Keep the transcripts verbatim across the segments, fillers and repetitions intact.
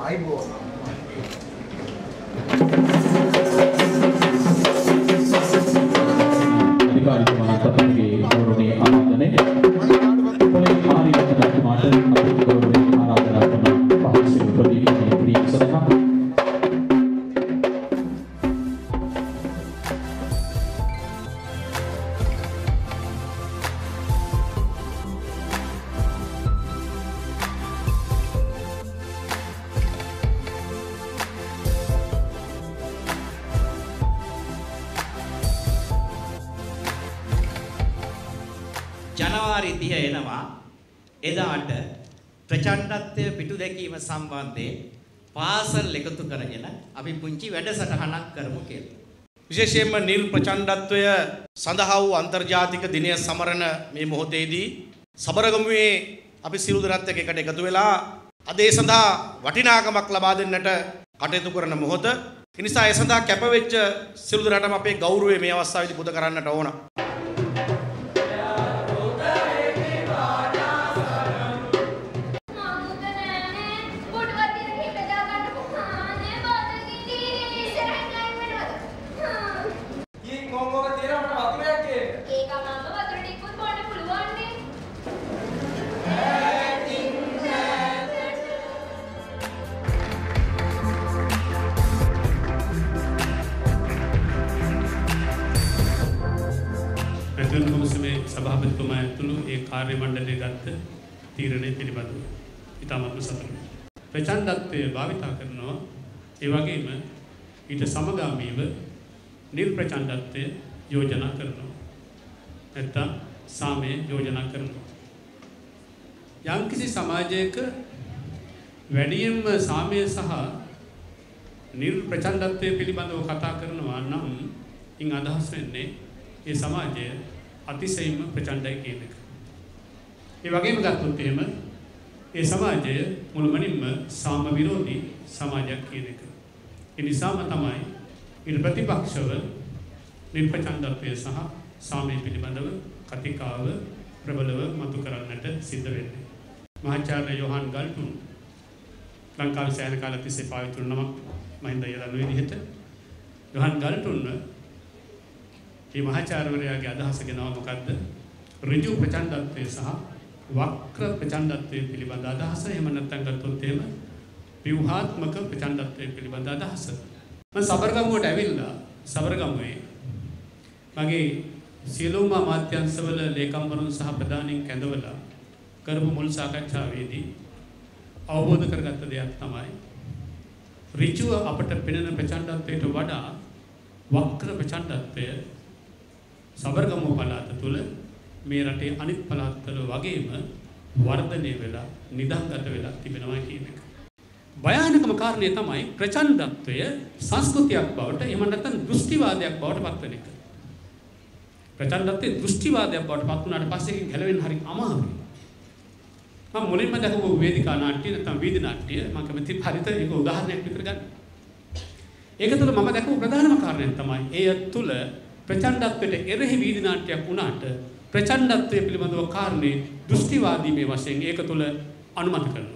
ආයිබෝ අධිකාරික මහත්මයාගේ ගෞරවනීය ආරාධනය පොලිස් ආරක්ෂක මාට අපේ ගෞරවනීය ආරාධනා කරන පහසු ප්‍රතිනිධි ප්‍රීති සදහා ජනවාරි තිහ එනවා එදාට ප්‍රචණ්ඩත්වය පිටු දැකීම සම්බන්ධයෙන් පාසල් එකතු කරගෙන අපි පුංචි වැඩසටහනක් කරමු කියලා. විශේෂයෙන්ම නිල් ප්‍රචණ්ඩත්වය සඳහා වූ අන්තර්ජාතික දිනය සමරන මේ මොහොතේදී සබරගමුවේ අපි සියලු දෙනාත් එක්ක එකට එකතු වෙලා අද ඒ සඳහා වටිනාකමක් ලබා දෙන්නට කටයුතු කරන මොහොත. ඒ නිසා ඒ සඳහා කැපවෙච්ච සියලු දෙනාටම අපේ ගෞරවය මේ අවස්ථාවේදී පුද කරන්නට ඕන. සභාපතිතුමා ඇතුළු ඒ කාර්ය මණ්ඩලය ගත්ත තීරණය පිළිබඳව ඉතාමත්ම සතුටුයි. ප්‍රචණ්ඩත්වය භාවිතා කරනවා ඒ වගේම ඊට සමගාමීව නිල් ප්‍රචණ්ඩත්වය යෝජනා කරනවා. නැත්තම් සාමය යෝජනා කරනවා. යම්කිසි සමාජයක වැඩියෙන්ම සාමය සහ නිල් ප්‍රචණ්ඩත්වය පිළිබඳව කතා කරනවා නම් ඉන් අදහස් වෙන්නේ ඒ සමාජය අතිශයින්ම ප්‍රචණ්ඩයි කියන එක. ඒ වගේම ගත්තොත් එහෙම ඒ සමාජය මුළුමනින්ම සාම විරෝධී සමාජයක් කියන එක. ඒ නිසාම තමයි ඊට ප්‍රතිපක්ෂව නිර්පචණ්ඩත්වය සහ සාමය පිළිබඳව කතිකාව ප්‍රබලව මතු කරන්නට සිද්ධ වෙන්නේ. මහාචාර්ය යොහන් ගල්ටුන් ලංකාවේ සෑහෙන කාලයක් තිස්සේ පාවිච්චි කරන නමක් මහින්ද යදන විදිහට යොහන් ගල්ටුන් මේ මහාචාර්යවරයාගේ අදහස ගෙනාව මොකද්ද? ඍජු ප්‍රචණ්ඩත්වය සහ වක්‍ර ප්‍රචණ්ඩත්වය පිළිබඳ අදහස. එහෙම නැත්නම් ගත්තොත් එහෙම ව්‍යුහාත්මක ප්‍රචණ්ඩත්වය පිළිබඳ අදහස. මම සබරගමුවට ඇවිල්ලා සබරගමුවේ මගේ සියලුම අමාත්‍යංශවල ලේකම්වරුන් සහ ප්‍රධානීන් කැඳවලා කරපු මුල් සාකච්ඡාවේදී අවබෝධ කරගත්ත දෙයක් තමයි ඍජුව අපට පෙනෙන ප්‍රචණ්ඩත්වයට වඩා වක්‍ර ප්‍රචණ්ඩත්වය සබරගමුව පළාත තුළ මේ රටේ අනිත් පළාත්වල වගේම වර්ධනය වෙලා නිදහස්ගත වෙලා තිබෙනවා කියන එක. භයානකම කාරණය තමයි ප්‍රචණ්ඩත්වය සංස්කෘතියක් බවට එහෙම නැත්නම් දෘෂ්ටිවාදයක් බවට පත්වෙන එක. ප්‍රචණ්ඩත්වය දෘෂ්ටිවාදයක් බවට පත් වුණාට පස්සේ ඒක ගැලවෙන්න හරි අමාරුයි. මම මුලින්ම දැකපු වේදිකා නාට්‍ය නැත්නම් වීදි නාට්‍ය මම කැමති හරියට ඒක උදාහරණයක් විතර ගන්න. ඒක තුළ මම දැකපු ප්‍රධානම කාරණය තමයි ඒ තුළ ප්‍රචණ්ඩත්වයට එරෙහි වීදි නාට්‍යයක් වුණාට ප්‍රචණ්ඩත්වය පිළිබඳව කාරණේ දෘෂ්ටිවාදී මේ වශයෙන් ඒක තුළ අනුමත කරනවා.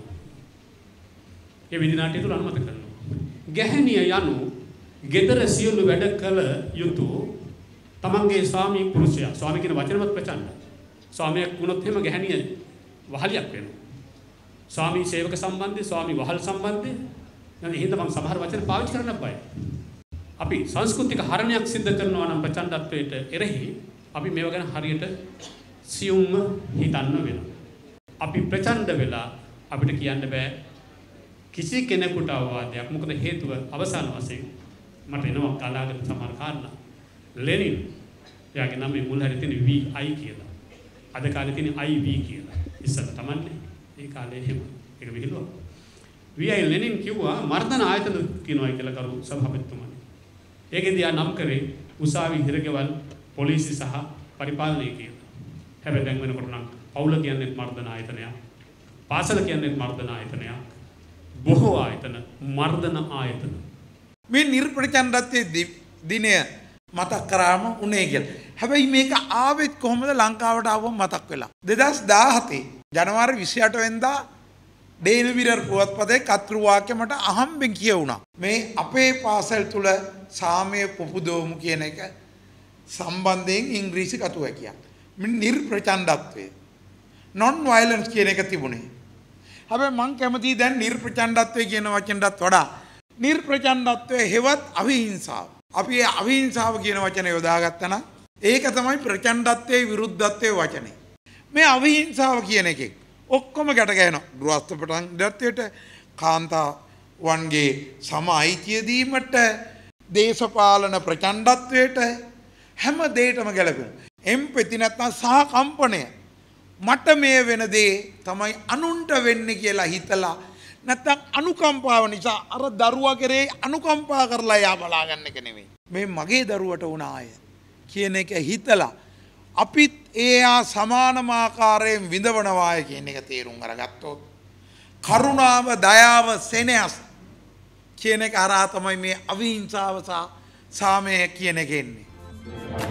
ඒ වීදි නාට්‍ය තුළ අනුමත කරනවා. ගැහණිය යනු gedara සියලු වැඩ කළ යුතු තමන්ගේ ස්වාමී පුරුෂයා ස්වාමී කියන වචනවත් ප්‍රචණ්ඩ. ස්වාමියෙක් වුණොත් එහෙම ගැහණිය වහලියක් වෙනවා. ස්වාමී සේවක සම්බන්ධය, ස්වාමී වහල් සම්බන්ධය. නැත්නම් එහෙනම් මම සමහර වචන පාවිච්චි කරන්න බයයි. අපි සංස්කෘතික හරණයක් සිද්ධ කරනවා නම් ප්‍රචණ්ඩත්වයට එරෙහි අපි මේව ගැන හරියට සියුම්ම හිතන්න වෙනවා. අපි ප්‍රචණ්ඩ වෙලා අපිට කියන්න බෑ කිසි කෙනෙකුට අවවාදයක්. මොකද හේතුව අවසාන වශයෙන් මට එනවා කලාගත සමහර කාරණා. ලෙනින් එයාගේ නම මුල් හරිය තියෙන වී ආයි කියලා. අද කාලේ තියෙන ආයි වී කියලා. ඉස්සර තමන්නේ ඒ කාලේ එහෙම ඒක විහිළුවක්. වී ආයි ලෙනින් කිව්වා මර්ධන ආයතන කියනවා කියලා කරු සභාපතිතුමා. ඒකෙන්දී ආ නම් කරේ උසාවි හිරගෙවල් පොලිසිය සහ පරිපාලනය කියලා. හැබැයි දැන් වෙනකොට නම් පවුල කියන්නේ මර්ධන ආයතනයක්. පාසල කියන්නේ මර්ධන ආයතනයක්. බොහෝ ආයතන මර්ධන ආයතන. මේ නිර්ප්‍රචණ්ඩත්වයේ දිනය මතක් කරාම උනේ කියලා. හැබැයි මේක ආවෙත් කොහොමද ලංකාවට ආවම මතක් වෙලා. දෙදහස් දාහතේ ජනවාරි විසිඅට වෙනිදා ඩේල් විරර් පුවත්පතේ කතෘ වාක්‍ය මට අහම්බෙන් කියවුණා. මේ අපේ පාසල් තුල සාමය පුපුදවමු කියන එක සම්බන්ධයෙන් ඉංග්‍රීසි කතුවැකියක්. නිර්ප්‍රචණ්ඩත්වය non violence කියන එක තිබුණේ. හැබැයි මං කැමතියි දැන් නිර්ප්‍රචණ්ඩත්වය කියන වචනටත් වඩා නිර්ප්‍රචණ්ඩත්වය හෙවත් අවිහිංසාව. අපි ඒ අවිහිංසාව කියන වචනේ යොදාගත්තා නම් ඒක තමයි ප්‍රචණ්ඩත්වයේ විරුද්ධත්වයේ වචනේ. මේ අවිහිංසාව කියන එකේ ඔක්කොම ගැට ගැහෙනවා. ගෘහස්ත ප්‍රචණ්ඩත්වයට, කාන්තාවන්ගේ සම අයිතිය දීමට, දේශපාලන ප්‍රචණ්ඩත්වයට හැම දෙයකම ගැලපෙනවා. එම්පති නැත්නම් සහකම්පණය මට මේ වෙන දේ තමයි අනුන්ට වෙන්නේ කියලා හිතලා නැත්නම් අනුකම්පාව නිසා අර දරුවා කෙරේ අනුකම්පා කරලා යා බලා ගන්න එක නෙමෙයි. මේ මගේ දරුවට වුණ ආය කියන එක හිතලා අපිත් එයා සමානම ආකාරයෙන් විඳවනවාය කියන එක තේරුම් අරගත්තොත් කරුණාව, දයාව, සෙනෙහස කියන එක හරහා තමයි මේ අවිහිංසාව සහ සාමය කියන එක එන්නේ.